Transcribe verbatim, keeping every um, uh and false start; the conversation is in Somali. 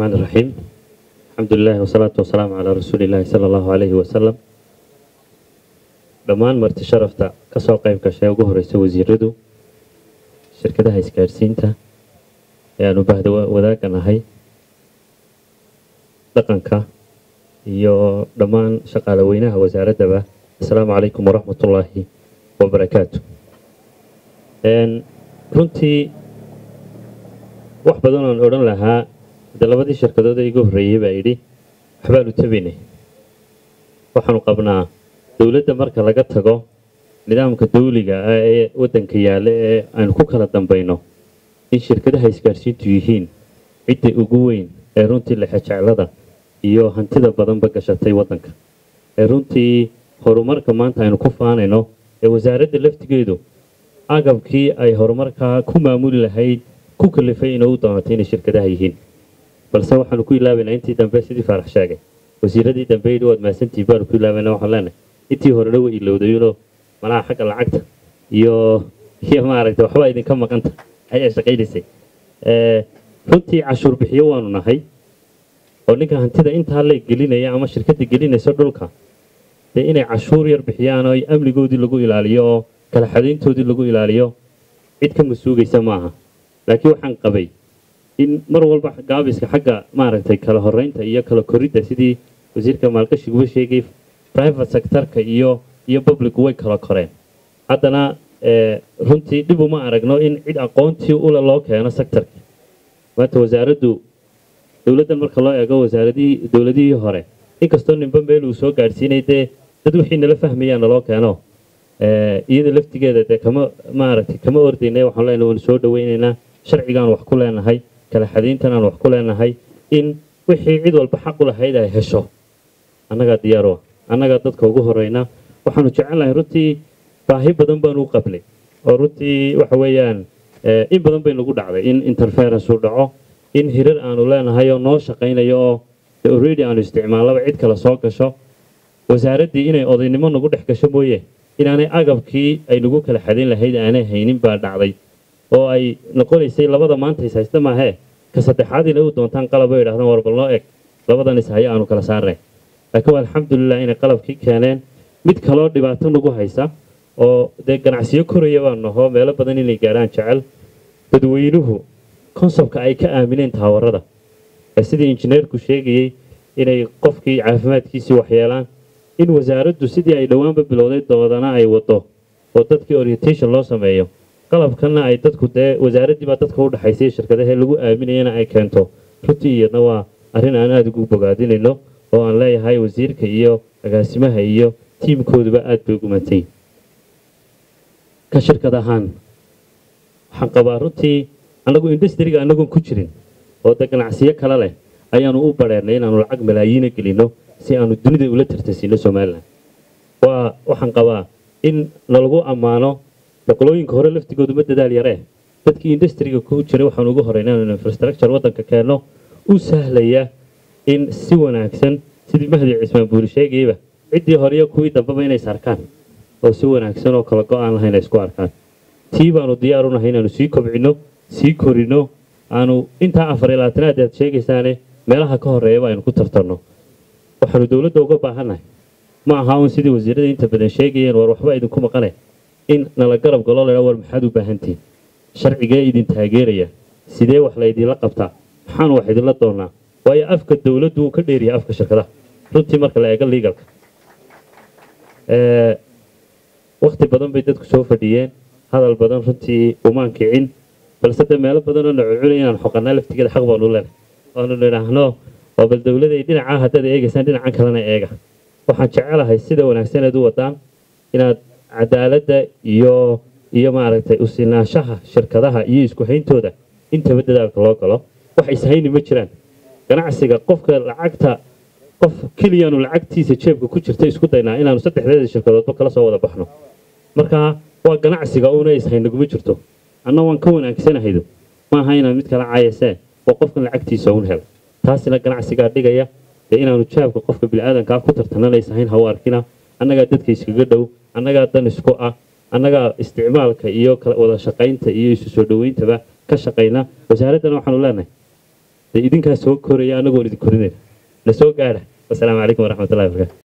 الرحمن الرحيم. الحمد لله والصلاة والسلام على رسول الله صلى الله عليه وسلم. دمان مرت شرفتا كسو قيب كشي ugu horeysay wasiiradu shirkadaha isgaadhsiinta ayaanu baahda wadaaganahay dhaqanka iyo dhamaan shaqaale weynaha wasaaradda. Assalaamu alaykum wa rahmatullahi wa barakaatuh. een runtii wax badan oo oran lahaa labadii shirkadood ee igu horeeyay baa yidhi waxbaan u tabinay. waxaanu qabnaa dawladda marka laga tago nidaamka dawliga ah ee waddanka yaalla ee aan ku kala dambayno in shirkadaha isgaadhsiintu yihiin cidda ugu weyn ee runtii la xajaclada iyo hantida badanba gashatay waddanka ee runtii horumarka maanta aynu ku faanayno ee wasaaradda laftigeedu agabkii ay horumarka ku maamuli lahayd ku kalifay inay u doonato inay shirkadaha yihiin. balse waxaanu ku ilaabaynaa intii dambe sidii faarax sheegay wasiiradii dambe yidhi waad mahadsantihiin baanu ku ilaabaynaa. waxaan leenahay intii horena way ilowdayunoo malaha xagga lacagta iyo iyo maaragtay waxba idinka maqanta ayaa shaqaynaysay. runtii cashuur bixiyo waanu nahay oo ninka hantida intaa la gelinaya ama shirkadda gelinaysa dhulka dee inay cashuur yar bixiyaan oo amnigoodii lagu ilaaliyo oo kala xadayntoodii lagu ilaaliyo cid ka masuugaysa maaha. laakiin waxaan qabay in mar walba gaabiska xagga maaragtay kala horeynta iyo kala koridda sidii wasiirka maalgashigu sheegay private sectorka iyo iyo public way kala koreen. haddana runtii dib uma aragno in cid aqoontii ula loo keeno sectorka. maanta wasaaraddu dawladdan marka loo eego wasaaradii dawladihii hore inkastoo ninba meel uu soo gaadhsiinay dee dad wixii nala fahmayaan naloo keeno iyada laftigeeda dee kama maaragtay kama ordaynay. waxaan leenahay waanu soo dhawaynaynaa sharcigaan wax ku leenahay kala xadayntan aan wax ku leenahay in wixii cid walba xaq u lahayd ay hesho annagaa diyaaro annagaa dadka ugu horeyna. waxaanu jecelnahay runtii baahi badan baanu u qablay oo runtii waxa weeyaan in badan bay nagu dhacday in interference uu dhaco in hirar aanu leenahay oo noo shaqaynayo oo already aanu isticmaalaba cid kale soo gasho wasaaraddii inay odaynimo nagu dhex gasho mooye inaanay agabkii ay nagu kala xadayn lahayd aanay haynin baa dhacday oo ay noqonaysay labada maanta is haysta maahee ka saddexaad inay u doontaan qalab oo yidhahdaan war bal noo eg labadan is haya aanu kala saarnay. laakiin waa alxamdulilah inay qalabkii keeneen. mid kaloo dhibaato nagu haysa oo dee ganacsiyo koraya baan naho meelo badan inay gaarhaan jecel dadweynuhu konsebtka ay ka aamineen taawarada sidii injineerku sheegayey inay qofkii caafimaadkiisii waxyeelaan in wasaaraddu sidii ay dhowaanba bilowday doodana ay wado oo dadkii orientation loo sameeyo qalabkana ay dadku dee wasaaraddii baa dadka u dhaxaysay shirkadaha lagu aaminayana ay keento. runtii iyadna waa arrin aan aada ugu bogaadinayno oo aan leeyahay wasiirka iyo agaasimaha iyo tiimkooduba aad bay ugu mantay. ka shirkad ahaan waxaan qabaa runtii annagu industriga annagoon ku jirin oo dee ganacsiyo kale leh ayaanu u badheernay inaanu lacag malaayiina gelino si aanu dunida ula tartasiino Somaliland. waa waxaan qabaa in nalagu ammaano boqolooyinka hore laftigoodu ma dadaal yaree dadkii industriga ku jiray waxaan ugu horeynaa in infrastructure waddanka keeno u sahlaya in si wanaagsan sidii mahdi cismaan buuri sheegayba ciddii hore iyo kuwii dambaba inay sarkaan oo si wanaagsan oo kala go'aan lahayn ay isku arkaan. tii baanu diyaar u nahay inaanu sii kobcino sii korino aanu intaa afar iyo labaatanaad aad sheegaysaane meelaha ka horeeyaba aynu ku tartanno. waxaanu dawladda uga baahannahay ma aha uun sidii wasiirada inta badan sheegayeen war waxba idinku maqane in nala garab galo leeyahay war maxaad u baahantiin sharciga idin taageeraya sidee wax la idinla qabtaa maxaan wax idinla doonaa. waayo afka dawladdu uu ka dheeriya afka shirkadaha runtii marka la eego legalka. waqti badan bay dadku soo fadhiyeen hadal badan runtii umaan kicin balse dee meelo badan oo nacuculay inaan xoqanaa laftigeeda xaq baanu leenahay oonu nidhaahno oo bal dawladay dhinacaa haddaad eegaysaan dhinacan kalena eega. waxaan jecelahay sida wanaagsaneed u wadaan inaad cadaaladda iyo iyo maaragtay u sinaanshaha shirkadaha iyo isku hayntooda intaba dadaalka loo galo. wax ishayni ma jiraan ganacsiga qofka lacagta qof keliyaanu lacagtiisa jeebka ku jirta isku daynaa inaanu saddexdeeda shirkadoodba kala soo wada baxno. marka waa ganacsiga uuna ishaynaguma jirto anna waan ka wanaagsanahaydo maaha inaan mid kala caayasee oo qofkan lacagtiisa uun helo taasina ganacsigaa dhigaya dee inaanu jeebka qofka bini'aadankaa ku tartananaysa hayn haw arkina annagaa dadka iskaga dhow annagaa dan isku ah annagaa isticmaalka iyo wada shaqaynta iyo isu soo dhawayntaba ka shaqayna. wasaaraddana waxaanu leenahay idinkaas soo koraya anagoo idin korinayna la soo gaara. Assalaamu calaykum waraxmatullaahi wabarakaatu.